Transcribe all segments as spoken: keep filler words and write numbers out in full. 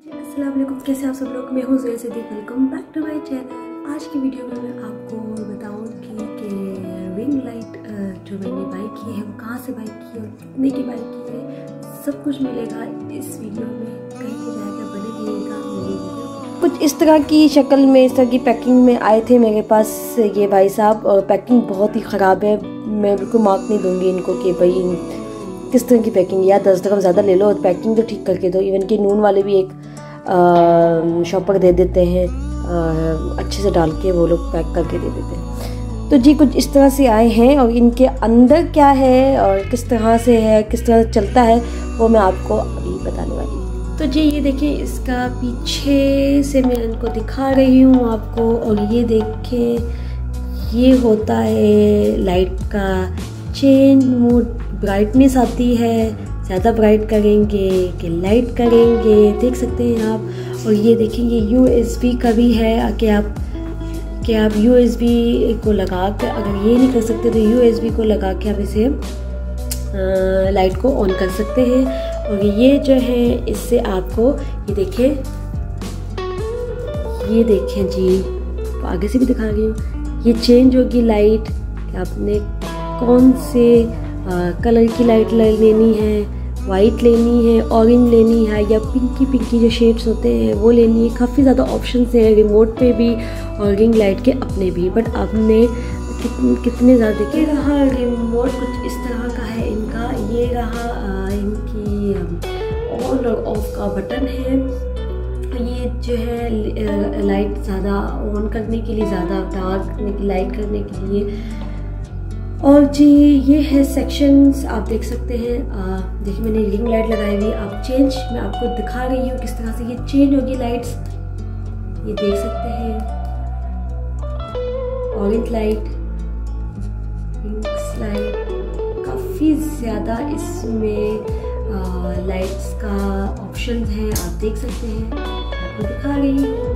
अस्सलाम वालेकुम, कैसे आप सब लोग। मैं हूँ Zoya Siddiqui, welcome back to my channel. आज की वीडियो में मैं आपको बताऊंगी कि रिंग लाइट जो मैंने बाई की है वो कहाँ से बाई की है और कितने की बाई की है, सब कुछ मिलेगा इस वीडियो में। कहीं नहीं जाएगा, बने रहिएगा मेरी वीडियो। कुछ इस तरह की शक्ल में, इस तरह की पैकिंग में आए थे मेरे पास ये भाई साहब, और पैकिंग बहुत ही ख़राब है। मैं बिल्कुल मार्क नहीं दूँगी इनको कि भाई किस तरह की पैकिंग, या दस रकम ज़्यादा ले लो और पैकिंग तो ठीक करके दो। इवन कि नून वाले भी एक शॉपर दे देते हैं, आ, अच्छे से डाल के वो लोग पैक करके दे देते हैं। तो जी कुछ इस तरह से आए हैं, और इनके अंदर क्या है और किस तरह से है, किस तरह से चलता है, वो मैं आपको अभी बताने वाली हूँ। तो जी ये देखिए, इसका पीछे से मैं इनको दिखा रही हूँ आपको, और ये देखें ये होता है लाइट का चेंज मोड। ब्राइटनेस आती है, ज़्यादा ब्राइट करेंगे कि लाइट करेंगे, देख सकते हैं आप। और ये देखेंगे यू एस बी का भी है कि आप कि आप यू एस बी को लगा कर, अगर ये नहीं कर सकते तो यू एस बी को लगा के आप इसे आ, लाइट को ऑन कर सकते हैं। और ये जो है इससे आपको ये देखें, ये देखें जी, आगे से भी दिखा रही हूँ, ये चेंज होगी लाइट कि आपने कौन से आ, कलर की लाइट लेनी है, वाइट लेनी है, ऑरेंज लेनी है, या पिंकी पिंकी जो शेड्स होते हैं वो लेनी है। काफ़ी ज़्यादा ऑप्शंस हैं रिमोट पे भी और रिंग लाइट के अपने भी, बट आपने कितने कितने ज़्यादा देखिए। रहा रिमोट कुछ इस तरह का है इनका, ये रहा आ, इनकी ऑन और ऑफ का बटन है। ये जो है लाइट ज़्यादा ऑन करने के लिए, ज़्यादा डार्क करने की, लाइट करने के लिए। और जी ये है सेक्शंस, आप देख सकते हैं। देखिए मैंने रिंग लाइट लगाई हुई, आप चेंज मैं आपको दिखा रही हूँ किस तरह से ये चेंज होगी लाइट्स, ये देख सकते हैं। ऑरेंज लाइट, पिंक लाइट, काफ़ी ज़्यादा इसमें लाइट्स का ऑप्शन है, आप देख सकते हैं। आपको दिखा रही हूँ,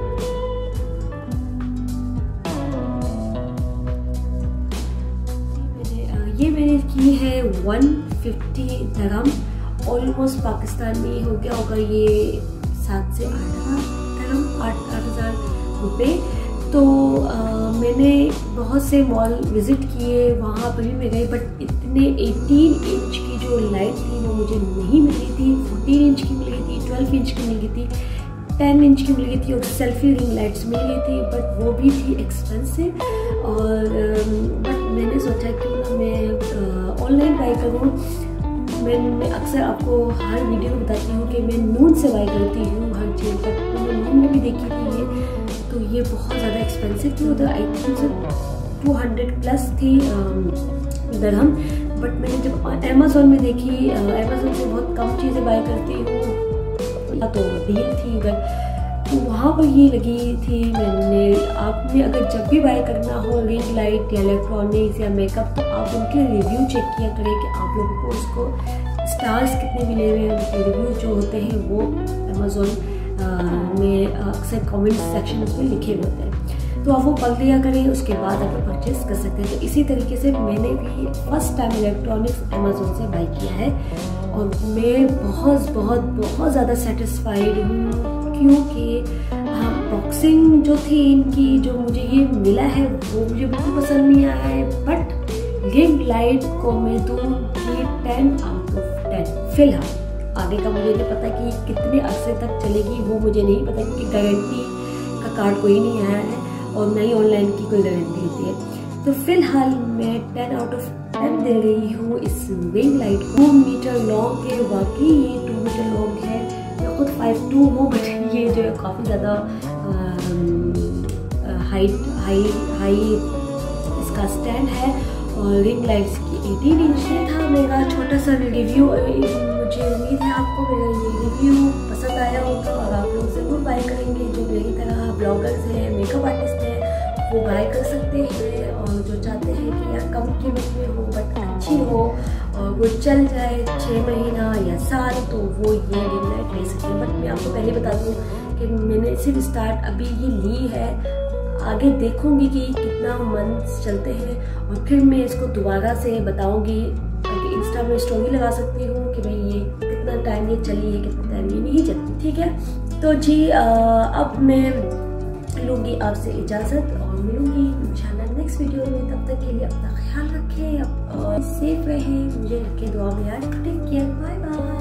ये मैंने की है one fifty dirham, almost Pakistani हो गया होगा ये सात से आठ दरम, आठ आठ हज़ार रुपये। तो आ, मैंने बहुत से मॉल विज़िट किए, वहाँ पर भी मैं गई, बट इतने अठारह इंच की जो लाइट थी वो मुझे नहीं मिल रही थी। चौदह इंच की मिल गई थी, बारह इंच की मिल गई थी, दस इंच की मिल गई थी, और सेल्फी रिंग लाइट्स मिल गई थी, बट वो भी थी एक्सपेंसिव। और बट मैंने सोचा कि मैं ऑनलाइन बाई करूँ। मैं मैं अक्सर आपको हर वीडियो में बताती हूँ कि मैं नून से बाई करती हूँ हर चीज़, बट मैंने नून में भी देखी थी ये, तो ये बहुत ज़्यादा एक्सपेंसिव थी, उधर I think two hundred plus थी दरहम। बट मैंने जब अमेज़ोन में देखी, अमेज़ोन से बहुत कम चीज़ें बाई करती हूँ, तो डील थी उधर, तो वहाँ पर ये लगी थी। मैंने आपने अगर जब भी बाय करना हो रिंग लाइट या इलेक्ट्रॉनिक्स या मेकअप, तो आप उनके रिव्यू चेक किया करें कि आप लोगों को उसको स्टार्स कितने मिले हुए हैं। उनके रिव्यू जो होते हैं वो अमेज़ोन में अक्सर कमेंट सेक्शन में लिखे हुए होते हैं, तो आप वो पढ़ लिया करें, उसके बाद आप परचेस कर सकते हैं। तो इसी तरीके से मैंने भी फर्स्ट टाइम इलेक्ट्रॉनिक्स अमेज़ोन से बाई किया है, और मैं बहुत बहुत बहुत ज़्यादा सेटिस्फाइड हूँ, क्योंकि बॉक्सिंग जो थी इनकी, जो मुझे ये मिला है वो मुझे बिल्कुल पसंद नहीं आया है। बट रिंग लाइट को मैं दूँगी टेन आउट ऑफ टेन। फिलहाल आगे का मुझे नहीं पता कि कितने अरसे तक चलेगी, वो मुझे नहीं पता, क्योंकि गारंटी का कार्ड कोई नहीं आया है और नई ऑनलाइन की कोई गारंटी होती है। तो फिलहाल मैं टेन आउट ऑफ टेन दे रही हूँ इस रिंग लाइट को। टू मीटर लॉन्ग है, वाकई ये टू मीटर लॉन्ग है, मैं खुद फाइव टू हूँ, बट ये जो है काफ़ी ज़्यादा हाइट हाई हाई इसका स्टैंड है। और रिंग लाइट्स की अठारह इंच से था मेरा छोटा सा रिव्यू। मुझे उम्मीद है आपको मेरा ये रिव्यू पसंद आया होगा, और आप लोग ज़रूर बाय करेंगे। जो मेरी तरह ब्लॉगर्स हैं, मेकअप आर्टिस्ट हैं, वो बाय कर सकते हैं, और जो चाहते हैं कि यार कम कीमत में हो बट अच्छी हो और वो चल जाए छः महीना या साल, तो वो ये रिंग लाइट ले सकते हैं। बट मैं आपको पहले बता दूँ कि मैंने सिर्फ स्टार्ट अभी ये ली है, आगे देखूंगी कि कितना मंथ्स चलते हैं, और फिर मैं इसको दोबारा से बताऊंगी, ताकि इंस्टा में स्टोरी लगा सकती हूँ कि भाई ये कितना टाइम ये चली है, कितना टाइम ये नहीं चलती। ठीक है, तो जी अब मैं लूँगी आपसे इजाज़त और मिलूँगी इंशाल्लाह नेक्स्ट वीडियो में। तब तक के लिए अपना ख्याल रखें और सेफ रहें, मुझे रखें दुआ में याद। Take care, bye bye.